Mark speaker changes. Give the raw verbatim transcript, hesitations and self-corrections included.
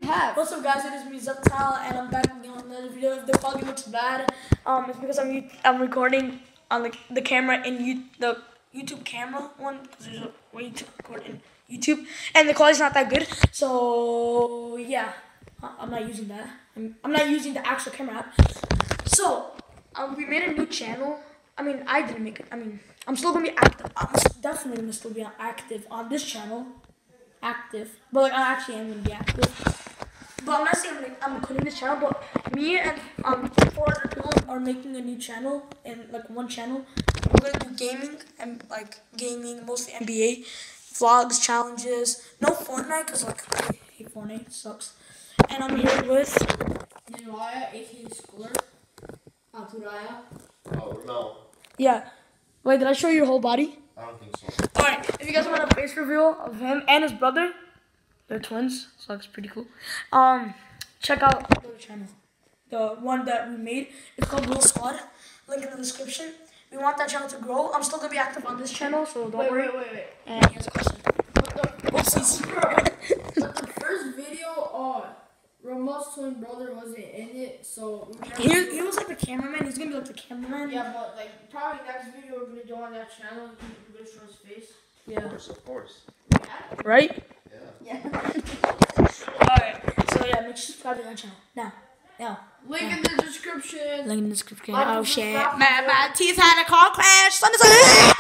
Speaker 1: have.
Speaker 2: What's up, guys? It is me, Zaptal, and I'm back again with another video. If the quality looks bad, um, it's because I'm I'm recording on the the camera in you the YouTube camera one because there's a way to record in YouTube, and the quality's not that good. So yeah, I- I'm not using that. I'm I'm not using the actual camera app. So um, we made a new channel. I mean, I didn't make it. I mean, I'm still gonna be active. I'm definitely gonna still be active on this channel. Active, but like I actually am gonna be active. But I'm not saying like I'm quitting this channel. But me and um four other people are making a new channel and like one channel. We're gonna do gaming and like gaming, mostly N B A, vlogs, challenges. No Fortnite, cause like I hate Fortnite, it sucks. And I'm here with
Speaker 3: Niraya, aka Schooler. Alturaya.
Speaker 4: Oh, no.
Speaker 2: yeah. Wait, did I show you your whole body?
Speaker 4: I don't think so.
Speaker 2: Alright, if you guys want a face reveal of him and his brother, they're twins, so that's pretty cool. Um, check out the other channel. The one that we made. It's called Little Squad. Link in the description. We want that channel to grow. I'm still gonna be active on this channel, so don't
Speaker 3: Wait,
Speaker 2: worry.
Speaker 3: wait, wait, wait.
Speaker 2: And he has a question.
Speaker 3: But the,
Speaker 2: Oopsies.
Speaker 3: but the first video, uh, Ramon's twin brother wasn't in it, so. we're gonna
Speaker 2: He,
Speaker 3: do-
Speaker 2: he was like the cameraman. He's gonna be like the cameraman.
Speaker 3: Yeah, but like, probably next video we're gonna do on that channel, we're gonna show his face.
Speaker 4: Of
Speaker 2: Yeah.
Speaker 4: course, of course.
Speaker 2: Right?
Speaker 4: Yeah.
Speaker 2: Alright. So yeah, make sure to subscribe to that channel. Now. Now.
Speaker 3: Link in the description.
Speaker 2: Link in the description.
Speaker 3: I
Speaker 2: Oh
Speaker 3: just
Speaker 2: shit.
Speaker 3: forgot-
Speaker 2: My, my teeth had a car crash. Son of a-